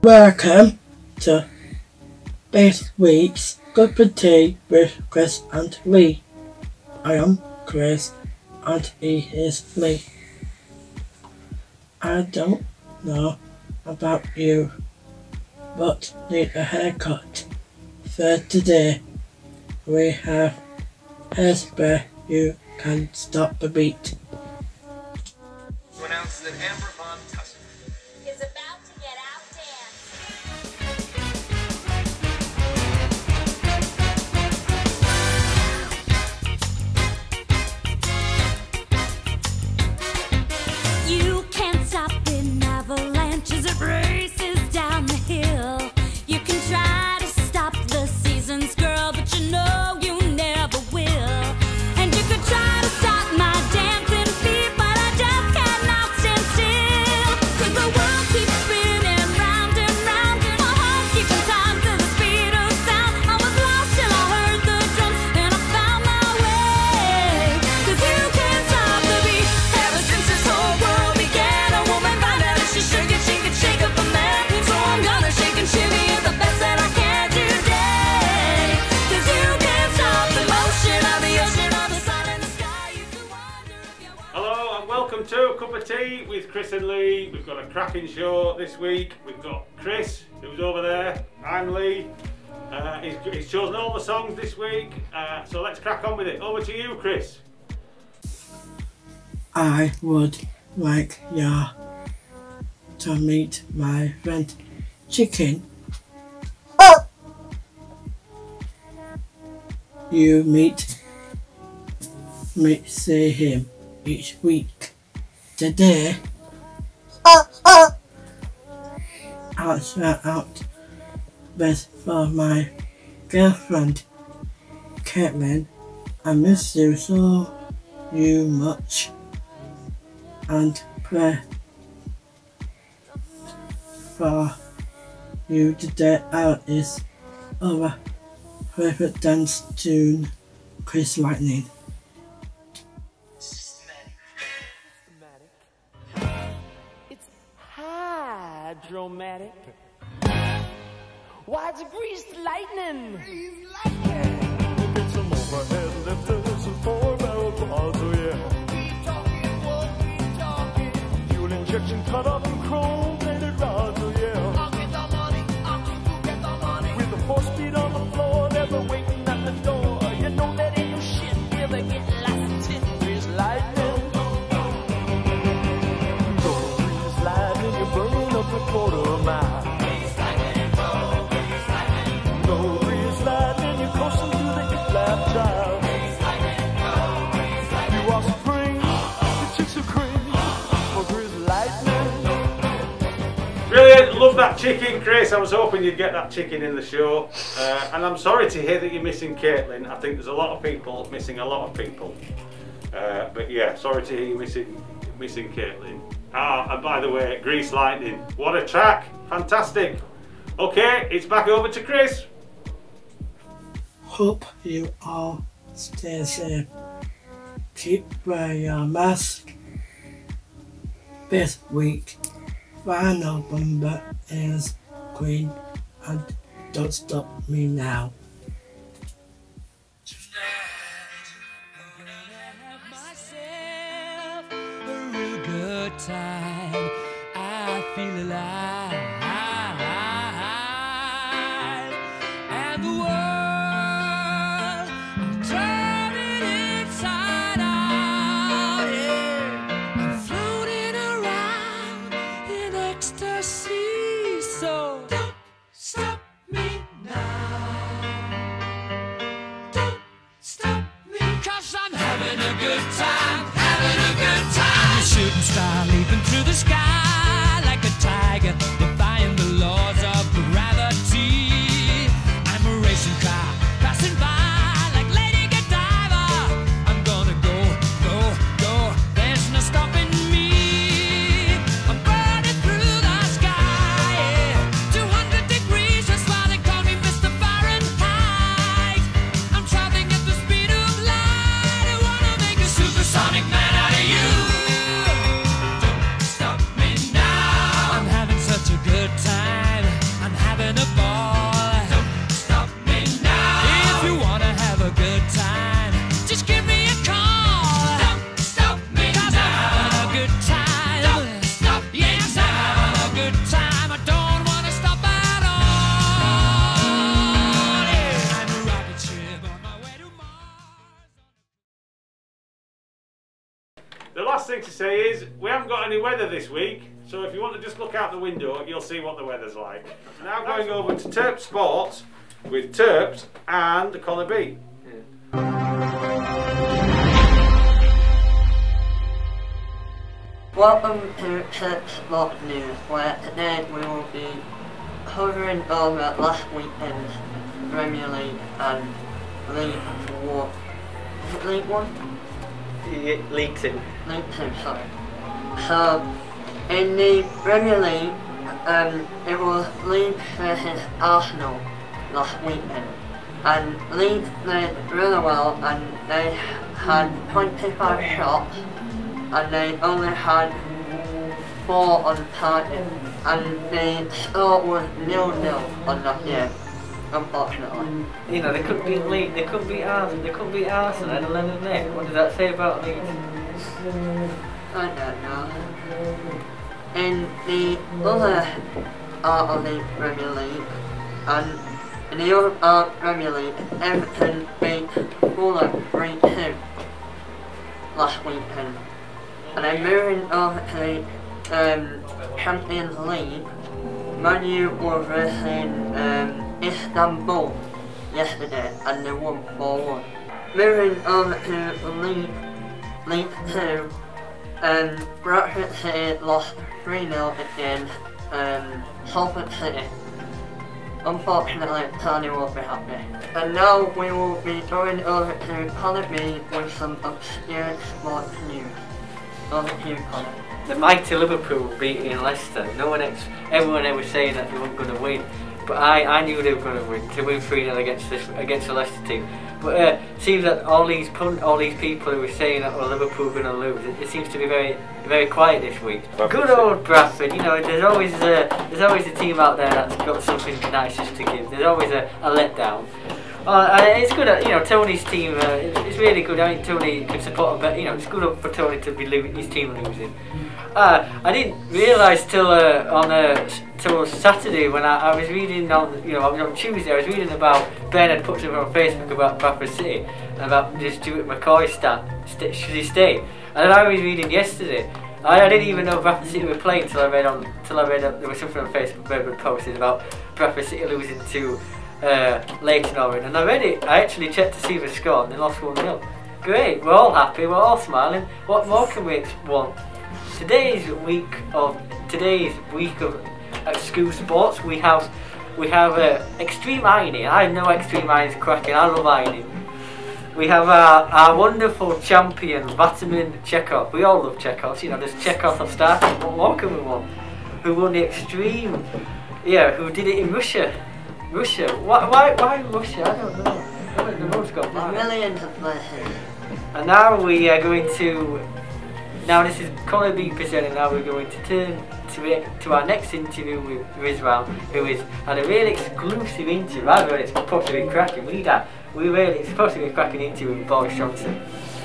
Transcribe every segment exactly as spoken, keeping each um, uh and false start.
Welcome to this week's Cup of Tea with Chris and Leigh. I am Chris and he is Leigh. I don't know about you, but need a haircut. For today, we have hairspray you can stop the beat. Who announces that Amber Von Tusser is about to get outdanced. You can't stop an avalanche as it races down the hill. You can try to stop the seasons, girl, but you know you never will. And you could try to stop my dancing feet, but I just cannot stand still. 'Cause the world keeps spinning round and round, my heart's keeping time to the speed of sound. I was lost till I heard the drums, and I found my way. 'Cause you can't stop the beat. Ever since this whole world began, a woman found out that she should get, she could shake up a man. So I'm gonna shake and shimmy in the best that I can today. 'Cause you can't stop the motion of the ocean, of the sun and the sky. You can wonder if you want. Hello and welcome to a Cup of Tea with Chris and Leigh. We've got a cracking show this week. We've got Chris, who's over there. I'm Leigh. Uh, he's, he's chosen all the songs this week, uh, so let's crack on with it. Over to you, Chris. I would like ya to meet my friend Chicken. You meet me, see him each week. Today, I'll shout out best for my girlfriend, Caitlin. I miss you so you much, and pray for you today. Out is our favorite dance tune, Chris Lightning. It's hydromatic. Why, it's greased lightning. Get some overhead lifters and four barrel quads, oh yeah. Keep talking, won't keep talking. Fuel injection cut up in chrome plated rods, oh yeah. I'll get the money, I'll keep you get the money. With the four speed on the floor, never waiting at the door. You know that ain't no shit, never get lost in grease lightning. Go grease lightning, you're burning up a quarter mile. Go grease lightning, you're coasting through the hip lap child. You are supreme, the chicks are cream for grease lightning. Brilliant, love that chicken, Chris. I was hoping you'd get that chicken in the show. Uh, and I'm sorry to hear that you're missing Caitlin. I think there's a lot of people missing a lot of people. Uh, but yeah, sorry to hear you missing missing Caitlin. Ah, and by the way, Grease Lightning, what a track, fantastic. Okay, it's back over to Chris. Hope you all stay safe. Keep wearing your mask. This week, final number is Queen and Don't Stop Me Now. Myself a real good time. I feel alive, and the world I'm turning inside out. Yeah, I'm floating around in ecstasy. So don't stop me now. say is we haven't got any weather this week, so if you want to just look out the window, you'll see what the weather's like. Now going over to Terps Sports with Terps and Connor B. Welcome to Chris Sport News, where today we will be covering over last weekend's Premier League and League One. Is it League One? Yeah, League Two. League Two, sorry. So, in the Premier League, um, it was Leeds versus Arsenal last weekend. And Leeds played really well, and they had twenty-five shots. And they only had four on target, and the score was nil nil on that game, unfortunately. You know, they couldn't beat Leeds, they couldn't beat Arsenal, they couldn't beat Arsenal at eleven men. What does that say about Leeds? I don't know. In the other part of the Premier League, and in the other part of the Premier League, Everton beat Fulham three two last weekend. And then moving over to the um, Champions League, Man U were versing um, Istanbul yesterday and they won four one. Moving over to the League, League two, um, Bradford City lost three nil against um, Salford City. Unfortunately, Tony won't be happy. And now we will be going over to Connor B with some obscure sports news. Over to you, Connor. The mighty Liverpool beating Leicester. No one ex everyone ever saying that they weren't going to win, but I, I knew they were going to win. To win three nil against this against the Leicester team. But uh, it seems that all these pun all these people who were saying that well, Liverpool were going to lose, it, it seems to be very very quiet this week. Good old Bradford. You know, there's always a there's always a team out there that's got something nice just to give. There's always a, a letdown. Uh, it's good, uh, you know, Tony's team, uh, it's really good. I mean, Tony can support a bit, you know, it's good for Tony to be losing, his team losing. Uh, I didn't realise till uh, on uh, till Saturday when I, I was reading on, you know, I was on Tuesday, I was reading about Ben had put something on Facebook about Bradford City and about this Stuart McCoy stat, st should he stay? And then I was reading yesterday. I, I didn't even know Bradford City were playing until I read on, till I read uh, there was something on Facebook where it posted about Bradford City losing to Uh, Leighton Orient, and I read it. I actually checked to see the score and they lost one nil. Great, we're all happy, we're all smiling. What more can we want? Today's week of today's week of uh, school sports, we have we have uh, extreme ironing. I know extreme ironing is cracking. I love ironing. We have our, our wonderful champion, Vitamin Chekhov. We all love Chekhovs. You know, there's Chekhov of starting. What more can we want? Who won the extreme? Yeah, who did it in Russia? Russia? Why, why, why Russia? I don't know. I don't know what's got There's millions of places. And now we are going to. Now this is Connor B presenting. Now we're going to turn to it, to our next interview with Rizwan, who is had a really exclusive interview. I heard it's supposed to be cracking. We that we really it's supposed to be a cracking interview with Boris Johnson.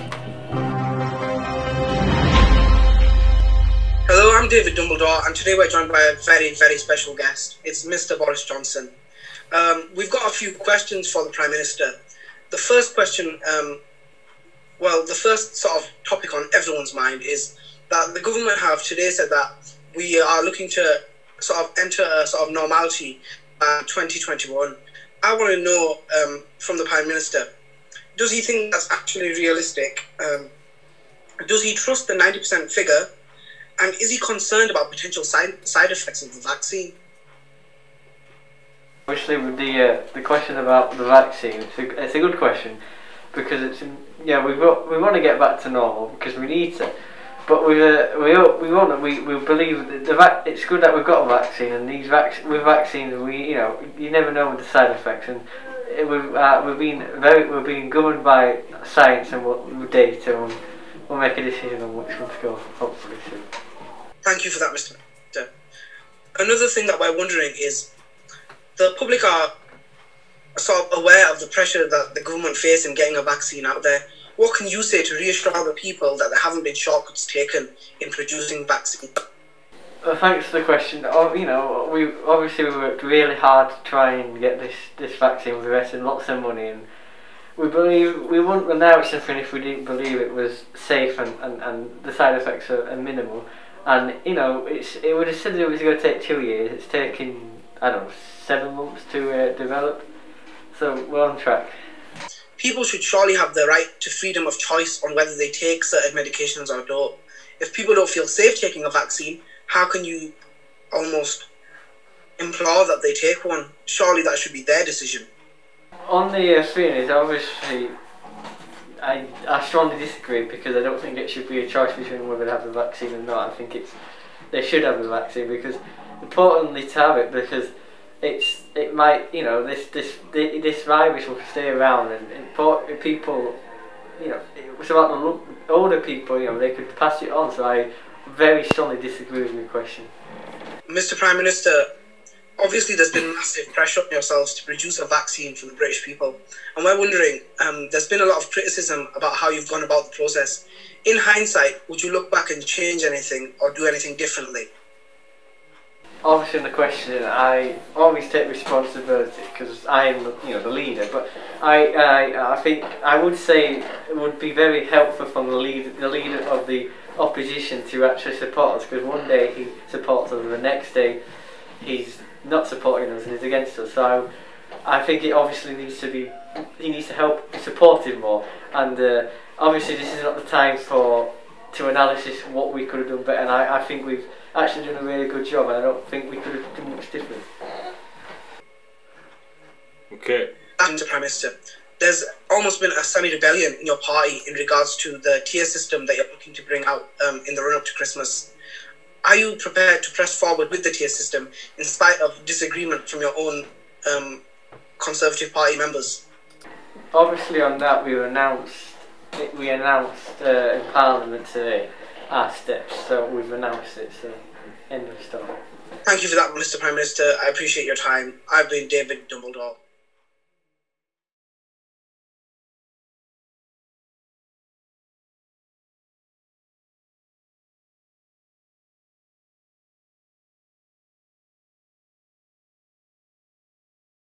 Hello, I'm David Dumbledore, and today we're joined by a very, very special guest. It's Mister Boris Johnson. Um, we've got a few questions for the Prime Minister. The first question, um, well, the first sort of topic on everyone's mind is that the government have today said that we are looking to sort of enter a sort of normality by twenty twenty-one. I want to know um, from the Prime Minister, does he think that's actually realistic? Um, does he trust the ninety percent figure? And is he concerned about potential side, side effects of the vaccine? Obviously, with the uh, the question about the vaccine, it's a, it's a good question because it's yeah we got we want to get back to normal because we need to, but we uh, we we want we we believe that the vac it's good that we've got a vaccine, and these vac with vaccines we you know you never know with the side effects, and it, we've uh, we've been very we're being governed by science and what with data, and we'll make a decision on which one to go hopefully soon. Thank you for that, Mister Minister. Another thing that we're wondering is, the public are sort of aware of the pressure that the government face in getting a vaccine out there. What can you say to reassure the people that there haven't been shortcuts taken in producing vaccines? Well, thanks for the question. Oh, you know, we obviously we worked really hard to try and get this this vaccine. We invested lots of money, and we believe we wouldn't announce something if we didn't believe it was safe and, and, and the side effects are, are minimal. And you know, it's it would have said it was going to take two years. It's taken I don't know seven months to uh, develop. So we're on track. People should surely have the right to freedom of choice on whether they take certain medications or don't. If people don't feel safe taking a vaccine, how can you almost implore that they take one? Surely that should be their decision. On the uh, thing is obviously, I, I strongly disagree because I don't think it should be a choice between whether to have the vaccine or not. I think it's they should have the vaccine because importantly to have it because it's it might you know this this this virus will stay around and, and people you know it's about the older people you know they could pass it on. So I very strongly disagree with your question. Mister Prime Minister, obviously there's been massive pressure on yourselves to produce a vaccine for the British people, and we're wondering, um, there's been a lot of criticism about how you've gone about the process. In hindsight, would you look back and change anything or do anything differently? Obviously in the question, I always take responsibility because I am you know the leader, but I, I, I think I would say it would be very helpful from the leader, the leader of the opposition to actually support us, because one day he supports us and the next day he's not supporting us and he's against us. So I think it obviously needs to be, he needs to help support him more, and uh, obviously this is not the time for to analysis what we could have done better, and I, I think we've actually done a really good job and I don't think we could have done much different. Okay. Mister Prime Minister, there's almost been a semi-rebellion in your party in regards to the tier system that you're looking to bring out um, in the run-up to Christmas. Are you prepared to press forward with the tier system in spite of disagreement from your own um, Conservative Party members? Obviously on that we announced, we announced uh, in Parliament today our steps, so we've announced it, so end of story. Thank you for that, Mister Prime Minister. I appreciate your time. I've been David Dumbledore.